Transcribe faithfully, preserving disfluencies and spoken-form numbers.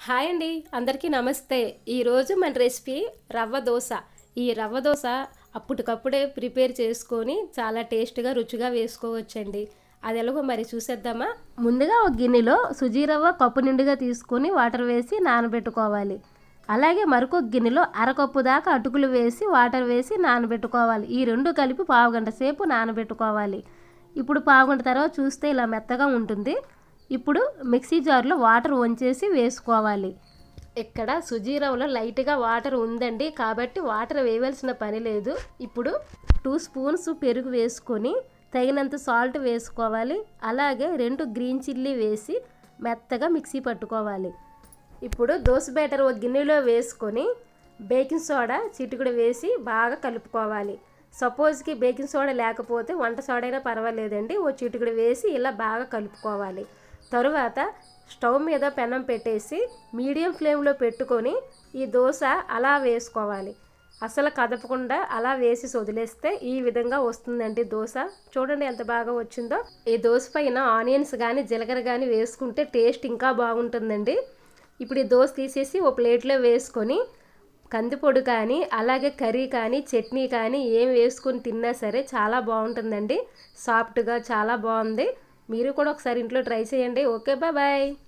Hi అండి, అందరికీ నమస్తే. ఈరోజు మన రెసిపీ రవ్వ దోశ. ఈ రవ్వ దోశ అప్పటికప్పుడే ప్రిపేర్ చేసుకొని చాలా టేస్ట్గా రుచిగా వేసుకోవచ్చండి. అది ఎలాగో మరి చూసేద్దామా. ముందుగా ఒక గిన్నెలో సుజీ రవ్వ కప్పు నిండుగా తీసుకొని వాటర్ వేసి నానబెట్టుకోవాలి. అలాగే మరొక గిన్నెలో అరకప్పు దాకా అటుకులు వేసి వాటర్ వేసి నానబెట్టుకోవాలి. ఈ రెండు కలిపి పావు గంట సేపు నానబెట్టుకోవాలి. ఇప్పుడు పావు గంట తర్వాత చూస్తే ఇలా మెత్తగా ఉంటుంది. ఇప్పుడు మిక్సీ జార్లో వాటర్ వంచేసి వేసుకోవాలి. ఇక్కడ సుజీ రవ్వలో లైట్గా వాటర్ ఉందండి, కాబట్టి వాటర్ వేయవలసిన పని లేదు. ఇప్పుడు టూ స్పూన్స్ పెరుగు వేసుకొని తగినంత సాల్ట్ వేసుకోవాలి. అలాగే రెండు గ్రీన్ చిల్లీ వేసి మెత్తగా మిక్సీ పట్టుకోవాలి. ఇప్పుడు దోశ బ్యాటర్ ఒక గిన్నెలో వేసుకొని బేకింగ్ సోడా చిటికెడు వేసి బాగా కలుపుకోవాలి. సపోజ్కి బేకింగ్ సోడా లేకపోతే వంట సోడా అయినా పర్వాలేదండి, ఓ చిటికెడు వేసి ఇలా బాగా కలుపుకోవాలి. తరువాత స్టవ్ మీద పెనం పెట్టేసి మీడియం ఫ్లేమ్లో పెట్టుకొని ఈ దోశ అలా వేసుకోవాలి. అసలు కదపకుండా అలా వేసి వదిలేస్తే ఈ విధంగా వస్తుందండి దోశ. చూడండి ఎంత బాగా వచ్చిందో. ఈ దోశ పైన ఆనియన్స్ కానీ జీలకర్ర కానీ వేసుకుంటే టేస్ట్ ఇంకా బాగుంటుందండి. ఇప్పుడు ఈ దోశ తీసేసి ఓ ప్లేట్లో వేసుకొని కందిపొడి కానీ అలాగే కర్రీ కానీ చట్నీ కానీ ఏం వేసుకొని తిన్నా సరే చాలా బాగుంటుందండి. సాఫ్ట్గా చాలా బాగుంది. మీరు కూడా ఒకసారి ఇంట్లో ట్రై చేయండి. Okay, bye bye.